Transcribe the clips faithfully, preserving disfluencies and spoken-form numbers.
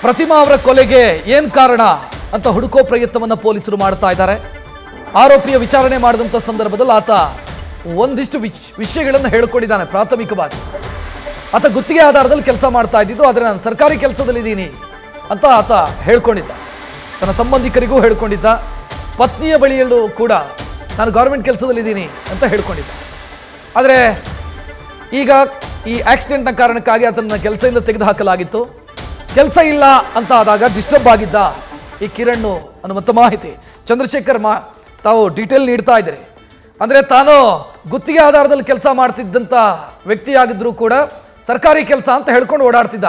ಪ್ರತಿಮಾ ಅವರ ಕೊಲೆಗೆ ಏನು ಕಾರಣ ಅಂತ ಹುಡುಕೋ ಪ್ರಯತ್ನವನ್ನು ಪೊಲೀಸರು ಮಾಡ್ತಾ ಇದ್ದಾರೆ. ಆರೋಪಿಯ ವಿಚಾರಣೆ ಮಾಡಿದಂಥ ಸಂದರ್ಭದಲ್ಲಿ ಆತ ಒಂದಿಷ್ಟು ವಿಷಯಗಳನ್ನು ಹೇಳಿಕೊಂಡಿದ್ದಾನೆ. ಪ್ರಾಥಮಿಕವಾಗಿ ಆತ ಗುತ್ತಿಗೆ ಆಧಾರದಲ್ಲಿ ಕೆಲಸ ಮಾಡ್ತಾ ಇದ್ದಿದ್ದು, ಆದರೆ ನಾನು ಸರ್ಕಾರಿ ಕೆಲಸದಲ್ಲಿದ್ದೀನಿ ಅಂತ ಆತ ಹೇಳ್ಕೊಂಡಿದ್ದ. ತನ್ನ ಸಂಬಂಧಿಕರಿಗೂ ಹೇಳ್ಕೊಂಡಿದ್ದ, ಪತ್ನಿಯ ಬಳಿಯಲ್ಲೂ ಕೂಡ ನಾನು ಗೌರ್ಮೆಂಟ್ ಕೆಲಸದಲ್ಲಿದ್ದೀನಿ ಅಂತ ಹೇಳ್ಕೊಂಡಿದ್ದ. ಆದರೆ ಈಗ ಈ ಆಕ್ಸಿಡೆಂಟ್ನ ಕಾರಣಕ್ಕಾಗಿ ಆತನ ಕೆಲಸದಿಂದ ತೆಗೆದುಹಾಕಲಾಗಿತ್ತು. ಕೆಲಸ ಇಲ್ಲ ಅಂತ ಆದಾಗ ಡಿಸ್ಟರ್ಬ್ ಆಗಿದ್ದ ಈ ಕಿರಣ್ ಅನ್ನುವಂಥ ಮಾಹಿತಿ ಚಂದ್ರಶೇಖರ್ ಮಾ ತಾವು ಡೀಟೇಲ್ ನೀಡ್ತಾ ಇದ್ದೀರಿ. ಅಂದರೆ ತಾನು ಗುತ್ತಿಗೆ ಆಧಾರದಲ್ಲಿ ಕೆಲಸ ಮಾಡ್ತಿದ್ದಂಥ ವ್ಯಕ್ತಿಯಾಗಿದ್ದರೂ ಕೂಡ ಸರ್ಕಾರಿ ಕೆಲಸ ಅಂತ ಹೇಳ್ಕೊಂಡು ಓಡಾಡ್ತಿದ್ದ.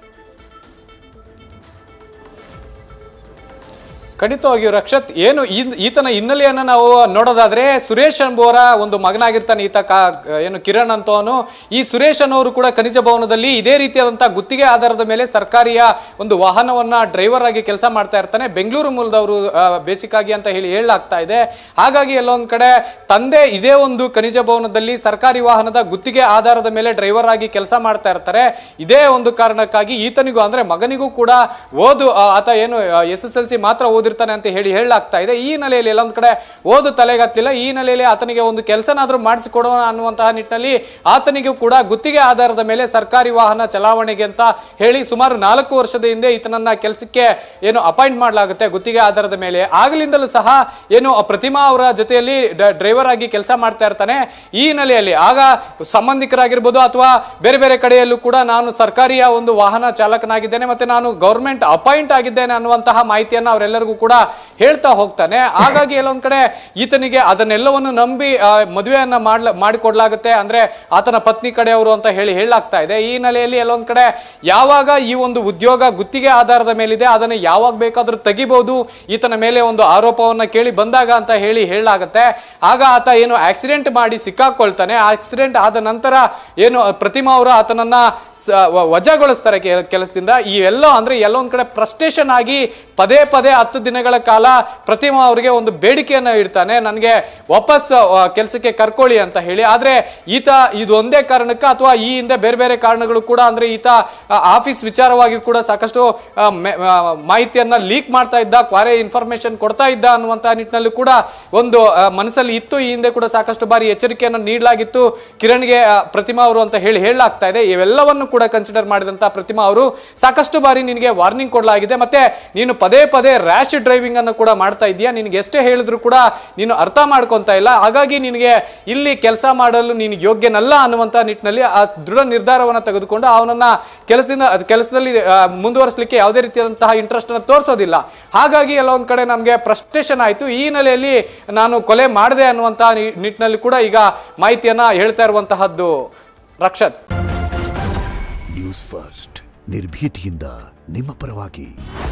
ಖಂಡಿತವಾಗಿಯೂ ರಕ್ಷತ್, ಏನು ಈತನ ಹಿನ್ನೆಲೆಯನ್ನು ನಾವು ನೋಡೋದಾದ್ರೆ ಸುರೇಶ್ ಎಂಬುವರ ಒಂದು ಮಗನಾಗಿರ್ತಾನೆ ಈತ ಕಾ ಏನು ಕಿರಣ್ ಅಂತವನು. ಈ ಸುರೇಶ್ ಅನ್ನೋರು ಕೂಡ ಖನಿಜ ಭವನದಲ್ಲಿ ಇದೇ ರೀತಿಯಾದಂತಹ ಗುತ್ತಿಗೆ ಆಧಾರದ ಮೇಲೆ ಸರ್ಕಾರಿಯ ಒಂದು ವಾಹನವನ್ನ ಡ್ರೈವರ್ ಆಗಿ ಕೆಲಸ ಮಾಡ್ತಾ ಇರ್ತಾನೆ. ಬೆಂಗಳೂರು ಮೂಲದವರು ಬೇಸಿಕ್ ಆಗಿ ಅಂತ ಹೇಳಿ ಹೇಳಲಾಗ್ತಾ ಇದೆ. ಹಾಗಾಗಿ ಎಲ್ಲೊಂದ್ ಕಡೆ ತಂದೆ ಇದೇ ಒಂದು ಖನಿಜ ಭವನದಲ್ಲಿ ಸರ್ಕಾರಿ ವಾಹನದ ಗುತ್ತಿಗೆ ಆಧಾರದ ಮೇಲೆ ಡ್ರೈವರ್ ಆಗಿ ಕೆಲಸ ಮಾಡ್ತಾ ಇರ್ತಾರೆ. ಇದೇ ಒಂದು ಕಾರಣಕ್ಕಾಗಿ ಈತನಿಗೂ ಅಂದ್ರೆ ಮಗನಿಗೂ ಕೂಡ ಓದು ಆತ ಏನು ಎಸ್ ಎಸ್ ಎಲ್ ಸಿ ಮಾತ್ರ ಓದಿರ್ತಾನೆ ಅಂತ ಹೇಳಿ ಹೇಳಲಾಗ್ತಾ ಇದೆ. ಈ ನೆಲೆಯಲ್ಲಿ ಎಲ್ಲೊಂದ್ ಕಡೆ ಓದು ತಲೆಗತ್ತಿಲ್ಲ. ಈ ನೆಲೆಯಲ್ಲಿ ಆತನಿಗೆ ಒಂದು ಕೆಲಸನಾದ್ರೂ ಮಾಡಿಸಿಕೊಡೋಣ ಅನ್ನುವಂತಹ ನಿಟ್ಟಿನಲ್ಲಿ ಆತನಿಗೂ ಕೂಡ ಗುತ್ತಿಗೆ ಆಧಾರದ ಮೇಲೆ ಸರ್ಕಾರಿ ವಾಹನ ಚಲಾವಣೆಗೆ ಅಂತ ಹೇಳಿ ಸುಮಾರು ನಾಲ್ಕು ವರ್ಷದ ಹಿಂದೆ ಈತನನ್ನ ಕೆಲಸಕ್ಕೆ ಏನು ಅಪಾಯಿಂಟ್ ಮಾಡಲಾಗುತ್ತೆ ಗುತ್ತಿಗೆ ಆಧಾರದ ಮೇಲೆ. ಆಗಲಿಂದಲೂ ಸಹ ಏನು ಪ್ರತಿಮಾ ಅವರ ಜೊತೆಯಲ್ಲಿ ಡ್ರೈವರ್ ಆಗಿ ಕೆಲಸ ಮಾಡ್ತಾ ಇರ್ತಾನೆ. ಈ ನೆಲೆಯಲ್ಲಿ ಆಗ ಸಂಬಂಧಿಕರಾಗಿರ್ಬೋದು ಅಥವಾ ಬೇರೆ ಬೇರೆ ಕಡೆಯಲ್ಲೂ ಕೂಡ ನಾನು ಸರ್ಕಾರಿಯ ಒಂದು ವಾಹನ ಚಾಲಕನಾಗಿದ್ದೇನೆ ಮತ್ತೆ ನಾನು ಗೌರ್ಮೆಂಟ್ ಅಪಾಯಿಂಟ್ ಆಗಿದ್ದೇನೆ ಅನ್ನುವಂತಹ ಮಾಹಿತಿಯನ್ನು ಅವರೆಲ್ಲರಿಗೂ ಕೂಡ ಹೇಳ್ತಾ ಹೋಗ್ತಾನೆ. ಹಾಗಾಗಿ ಎಲ್ಲೊಂದ್ ಕಡೆ ಈತನಿಗೆ ಅದನ್ನೆಲ್ಲವನ್ನು ನಂಬಿ ಮದುವೆಯನ್ನ ಮಾಡ್ಲ ಮಾಡಿಕೊಡ್ಲಾಗುತ್ತೆ ಅಂದ್ರೆ ಆತನ ಪತ್ನಿ ಕಡೆಯವರು ಅಂತ ಹೇಳಿ ಹೇಳಲಾಗ್ತಾ ಇದೆ. ಈ ನೆಲೆಯಲ್ಲಿ ಎಲ್ಲೊಂದ್ ಕಡೆ ಯಾವಾಗ ಈ ಒಂದು ಉದ್ಯೋಗ ಗುತ್ತಿಗೆ ಆಧಾರದ ಮೇಲಿದೆ ಅದನ್ನು ಯಾವಾಗ ಬೇಕಾದ್ರೂ ತೆಗಿಬಹುದು ಈತನ ಮೇಲೆ ಒಂದು ಆರೋಪವನ್ನ ಕೇಳಿ ಬಂದಾಗ ಅಂತ ಹೇಳಿ ಹೇಳಲಾಗುತ್ತೆ. ಆಗ ಆತ ಏನು ಆಕ್ಸಿಡೆಂಟ್ ಮಾಡಿ ಸಿಕ್ಕಾಕೊಳ್ತಾನೆ. ಆಕ್ಸಿಡೆಂಟ್ ಆದ ನಂತರ ಏನು ಪ್ರತಿಮಾ ಅವರು ಆತನನ್ನ ವಜಾಗೊಳಿಸ್ತಾರೆ ಕೆಲಸದಿಂದ. ಇವೆಲ್ಲ ಅಂದ್ರೆ ಎಲ್ಲೊಂದ್ ಕಡೆ ಫ್ರಸ್ಟ್ರೇಷನ್ ಆಗಿ ಪದೇ ಪದೇ ಹತ್ತು ದಿನಗಳ ಕಾಲ ಪ್ರತಿಮಾ ಅವರಿಗೆ ಒಂದು ಬೇಡಿಕೆಯನ್ನ ಇಡ್ತಾನೆ, ನನಗೆ ವಾಪಸ್ ಕೆಲಸಕ್ಕೆ ಕರ್ಕೊಳ್ಳಿ ಅಂತ ಹೇಳಿ. ಆದ್ರೆ ಈತ ಇದು ಒಂದೇ ಕಾರಣಕ್ಕೆ ಅಥವಾ ಈ ಹಿಂದೆ ಬೇರೆ ಬೇರೆ ಕಾರಣಗಳು ಕೂಡ ಅಂದ್ರೆ ಈತ ಆಫೀಸ್ ವಿಚಾರವಾಗಿ ಕೂಡ ಸಾಕಷ್ಟು ಮಾಹಿತಿಯನ್ನ ಲೀಕ್ ಮಾಡ್ತಾ ಇದ್ದ, ಕ್ವಾರೆ ಇನ್ಫಾರ್ಮೇಶನ್ ಕೊಡ್ತಾ ಇದ್ದ ಅನ್ನುವಂತಹ ನಿಟ್ಟಿನಲ್ಲಿ ಕೂಡ ಒಂದು ಮನಸ್ಸಲ್ಲಿ ಇತ್ತು. ಈ ಹಿಂದೆ ಕೂಡ ಸಾಕಷ್ಟು ಬಾರಿ ಎಚ್ಚರಿಕೆಯನ್ನು ನೀಡಲಾಗಿತ್ತು ಕಿರಣ್ಗೆ ಪ್ರತಿಮಾ ಅವರು ಅಂತ ಹೇಳಿ ಹೇಳಲಾಗ್ತಾ ಇದೆ. ಇವೆಲ್ಲವನ್ನು ಕೂಡ ಕನ್ಸಿಡರ್ ಮಾಡಿದಂತ ಪ್ರತಿಮಾ ಅವರು ಸಾಕಷ್ಟು ಬಾರಿ ನಿನಗೆ ವಾರ್ನಿಂಗ್ ಕೊಡಲಾಗಿದೆ, ಮತ್ತೆ ನೀನು ಪದೇ ಪದೇ ರ್ಯಾಶ್ ಡ್ರೈವಿಂಗ್ ಅನ್ನು ಕೂಡ ಮಾಡ್ತಾ ಇದೀಯಾ, ನಿನಗೆ ಎಷ್ಟೇ ಹೇಳಿದ್ರು ಕೂಡ ನೀನು ಅರ್ಥ ಮಾಡ್ಕೊಂತ ಇಲ್ಲ, ಹಾಗಾಗಿ ನಿನಗೆ ಇಲ್ಲಿ ಕೆಲಸ ಮಾಡಲು ನೀನು ಯೋಗ್ಯನಲ್ಲ ಅನ್ನುವಂತ ನಿಟ್ಟಿನಲ್ಲಿ ಆ ದೃಢ ನಿರ್ಧಾರವನ್ನು ತೆಗೆದುಕೊಂಡು ಅವನನ್ನ ಕೆಲಸದಿಂದ ಕೆಲಸದಲ್ಲಿ ಮುಂದುವರಿಸಲಿಕ್ಕೆ ಯಾವುದೇ ರೀತಿಯಾದಂತಹ ಇಂಟ್ರೆಸ್ಟ್ ಅನ್ನು ತೋರಿಸೋದಿಲ್ಲ. ಹಾಗಾಗಿ ಎಲ್ಲ ಒಂದ್ ಕಡೆ ನಮಗೆ ಫ್ರಸ್ಟ್ರೇಷನ್ ಆಯ್ತು. ಈ ನೆಲೆಯಲ್ಲಿ ನಾನು ಕೊಲೆ ಮಾಡಿದೆ ಅನ್ನುವಂತಹ ನಿಟ್ಟಿನಲ್ಲಿ ಕೂಡ ಈಗ ಮಾಹಿತಿಯನ್ನ ಹೇಳ್ತಾ ಇರುವಂತಹದ್ದು. ರಕ್ಷತ್, ನ್ಯೂಸ್ ಫಸ್ಟ್ ನಿರ್ಭೀತಿಯಿಂದ ನಿಮ್ಮ ಪರವಾಗಿ.